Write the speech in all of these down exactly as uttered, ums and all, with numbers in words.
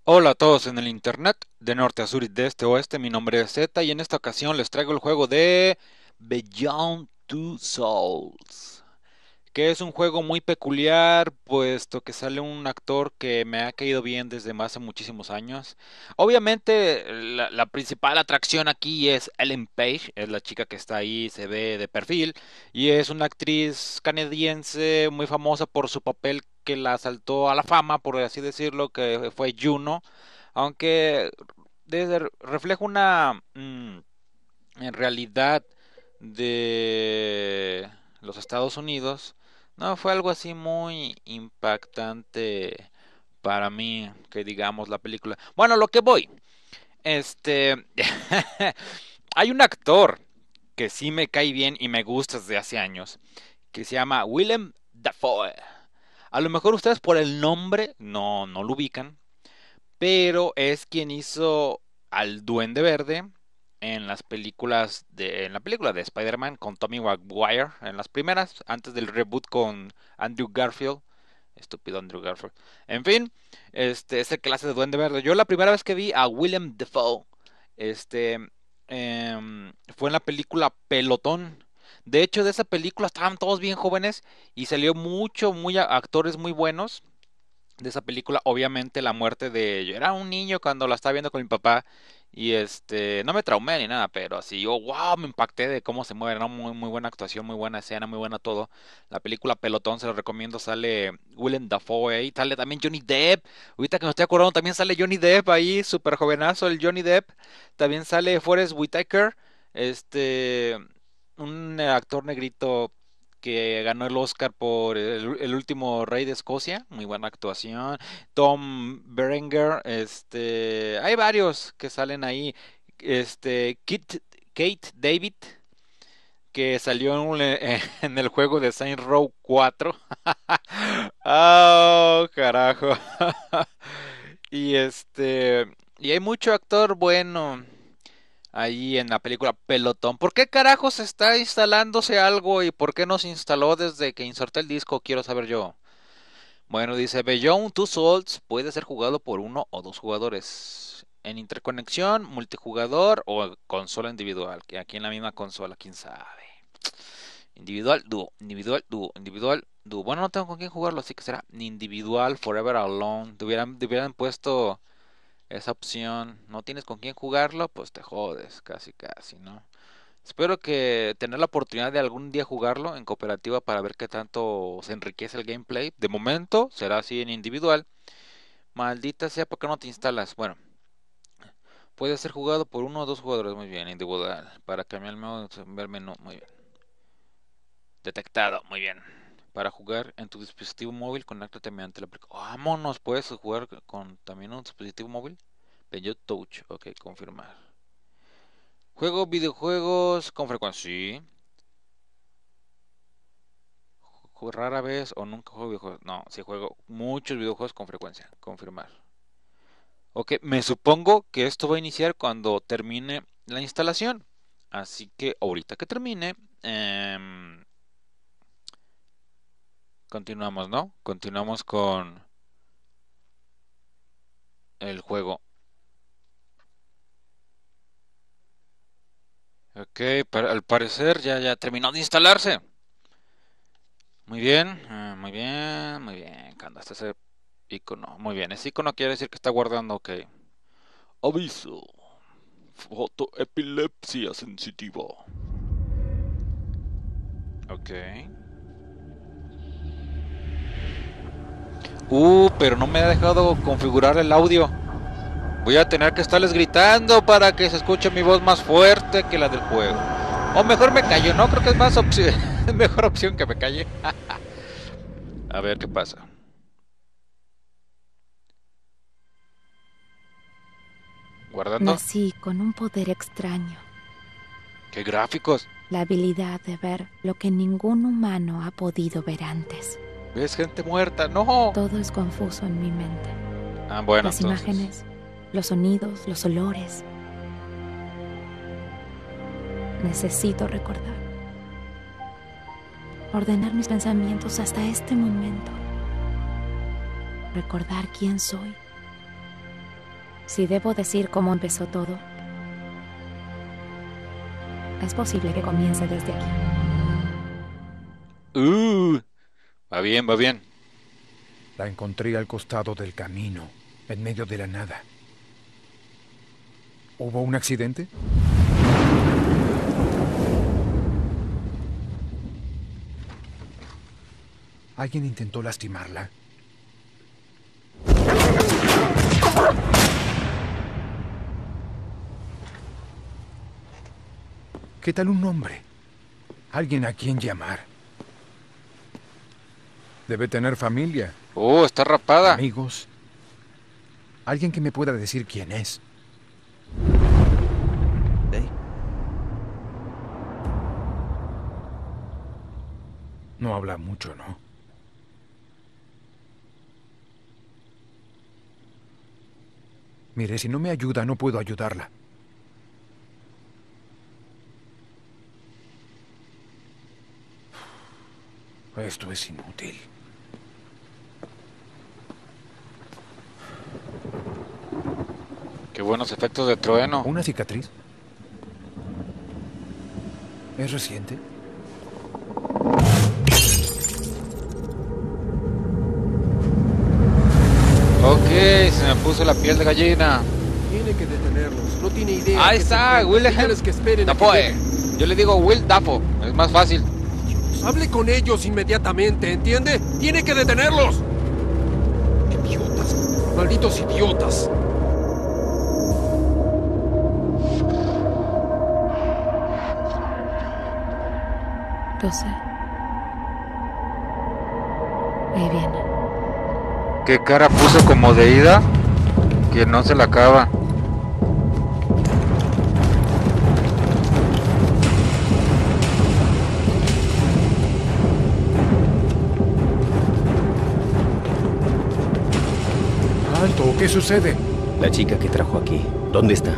Hola a todos en el internet, de norte a sur y de este a oeste, mi nombre es Z y en esta ocasión les traigo el juego de Beyond Two Souls, que es un juego muy peculiar, puesto que sale un actor que me ha caído bien desde hace muchísimos años. Obviamente, la, la principal atracción aquí es Ellen Page, es la chica que está ahí, se ve de perfil, y es una actriz canadiense muy famosa por su papel que la saltó a la fama, por así decirlo, que fue Juno, aunque desde- refleja una mm, en realidad de los Estados Unidos. No, fue algo así muy impactante para mí, que digamos la película. Bueno, lo que voy, este, hay un actor que sí me cae bien y me gusta desde hace años, que se llama Willem Dafoe. A lo mejor ustedes por el nombre no, no lo ubican, pero es quien hizo al Duende Verde en las películas de en la película de Spider-Man con Tommy Maguire en las primeras antes del reboot con Andrew Garfield, estúpido Andrew Garfield. En fin, este es el que hace de Duende Verde. Yo la primera vez que vi a Willem Dafoe este em, fue en la película Pelotón. De hecho, de esa película estaban todos bien jóvenes y salió mucho, muy actores muy buenos de esa película. Obviamente la muerte de... Yo era un niño cuando la estaba viendo con mi papá y este... No me traumé ni nada, pero así yo, wow, me impacté de cómo se mueve, ¿no? Muy, muy buena actuación, muy buena escena, muy buena todo. La película Pelotón, se lo recomiendo, sale Willem Dafoe ahí, sale también Johnny Depp. Ahorita que me estoy acordando, también sale Johnny Depp ahí, súper jovenazo el Johnny Depp. También sale Forrest Whitaker, este... Un actor negrito que ganó el Oscar por el, el último Rey de Escocia, muy buena actuación. Tom Berenger, este, hay varios que salen ahí. Este, Kit, Kate David, que salió en, un- en el juego de Saints Row cuatro. Oh, carajo. Y este, y hay mucho actor bueno ahí en la película Pelotón. ¿Por qué carajos está instalándose algo y por qué no se instaló desde que inserté el disco? Quiero saber yo. Bueno, dice Beyond Two Souls puede ser jugado por uno o dos jugadores. En interconexión, multijugador o consola individual. Que aquí en la misma consola, quién sabe. Individual, dúo, individual, dúo, individual, dúo. Bueno, no tengo con quién jugarlo, así que será individual, forever alone. Te hubieran, te hubieran puesto esa opción. No tienes con quién jugarlo, pues te jodes, casi casi, ¿no? Espero que tener la oportunidad de algún día jugarlo en cooperativa para ver qué tanto se enriquece el gameplay. De momento será así en individual. Maldita sea, ¿por qué no te instalas? Bueno, puede ser jugado por uno o dos jugadores, muy bien, individual. Para cambiar el modo, ver menú, muy bien. Detectado, muy bien. Para jugar en tu dispositivo móvil, conéctate mediante la aplicación. Vámonos, puedes jugar con también un dispositivo móvil. Beyond Touch, ok, confirmar. Juego videojuegos con frecuencia, sí. Ju- Rara vez o nunca juego videojuegos. No, sí juego muchos videojuegos con frecuencia. Confirmar. Ok, me supongo que esto va a iniciar cuando termine la instalación. Así que ahorita que termine, em, continuamos, ¿no? Continuamos con el juego. Ok, pa- al parecer ya, ya terminó de instalarse. Muy bien, eh, muy bien, muy bien. Cuando está ese icono. Muy bien, ese icono quiere decir que está guardando, ok. Aviso. Fotoepilepsia sensitiva. Ok. Uh, pero no me ha dejado configurar el audio. Voy a tener que estarles gritando para que se escuche mi voz más fuerte que la del juego. O mejor me callo, ¿no? Creo que es más opción, es mejor opción que me calle. A ver qué pasa. Guardando. Nací con un poder extraño, ¿Qué gráficos? la habilidad de ver lo que ningún humano ha podido ver antes. ¿Ves gente muerta? No. Todo es confuso en mi mente. Ah, bueno, Las entonces. imágenes, los sonidos, los olores. Necesito recordar, ordenar mis pensamientos hasta este momento, recordar quién soy, Si debo decir cómo empezó todo, es posible que comience desde aquí. Uh, va bien, va bien. La encontré al costado del camino, en medio de la nada. ¿Hubo un accidente? ¿Alguien intentó lastimarla? ¿Qué tal un hombre? Alguien a quien llamar. Debe tener familia, Oh, está rapada. amigos. Alguien que me pueda decir quién es. ¿Eh? No habla mucho, ¿no? Mire, si no me ayuda, no puedo ayudarla. Esto es inútil. Qué buenos efectos de trueno. ¿Una cicatriz? ¿Es reciente? Ok, se me puso la piel de gallina. Tiene que detenerlos. No tiene idea. Ahí que está, se Will enfrentan. Dígales que esperen a que Dafoe. lleguen. Yo le digo Will Dafoe, es más fácil. Hable con ellos inmediatamente, ¿entiende? Tiene que detenerlos. Idiotas. Malditos idiotas. doce. Ahí viene. ¿Qué cara puso como de ida? Que no se la acaba. ¡Alto! ¿Qué sucede? La chica que trajo aquí, ¿dónde está?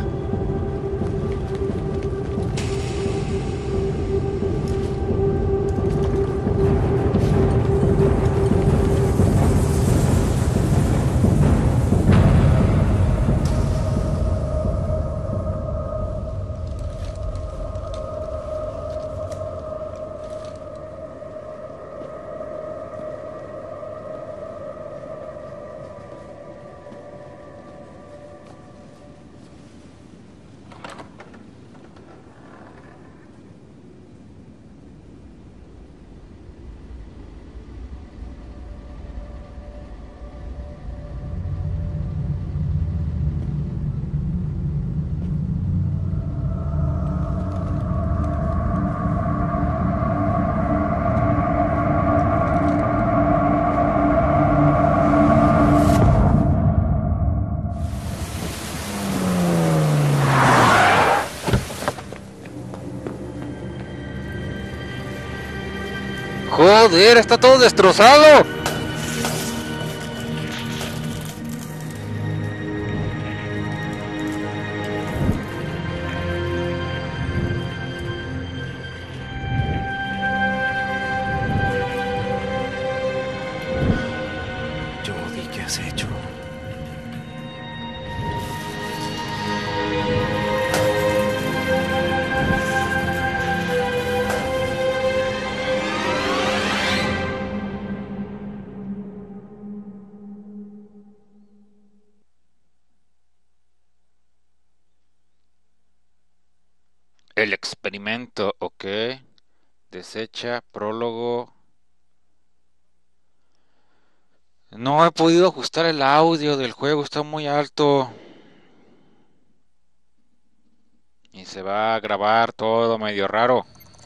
Joder, está todo destrozado. Jodie, ¿qué has hecho? El experimento, ok. Desecha, prólogo. No he podido ajustar el audio del juego, está muy alto. Y se va a grabar todo medio raro.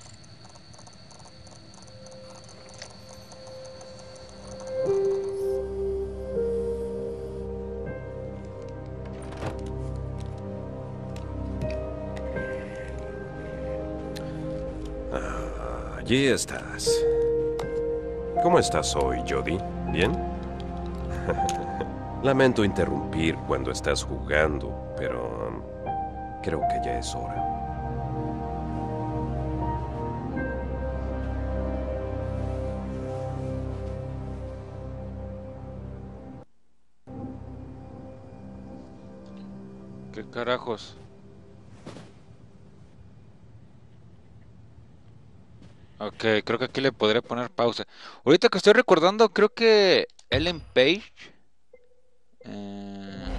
Allí estás. ¿Cómo estás hoy, Jodie? ¿Bien? Lamento interrumpir cuando estás jugando, pero um, creo que ya es hora. ¿Qué carajos? Ok, creo que aquí le podré poner pausa. Ahorita que estoy recordando, creo que Ellen Page eh,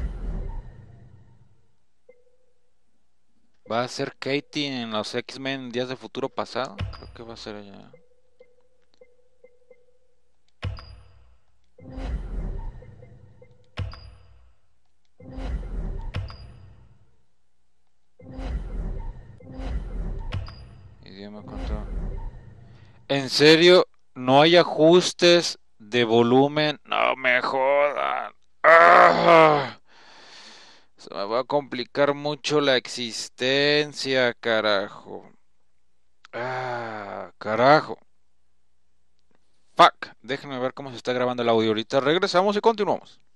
va a ser Katie en los X-Men Días de Futuro Pasado. Creo que va a ser ella. Idioma control. ¿En serio? ¿No hay ajustes de volumen? No me jodan. ¡Ah! Se me va a complicar mucho la existencia, carajo. Ah, carajo. Fuck. Déjenme ver cómo se está grabando el audio ahorita. Regresamos y continuamos.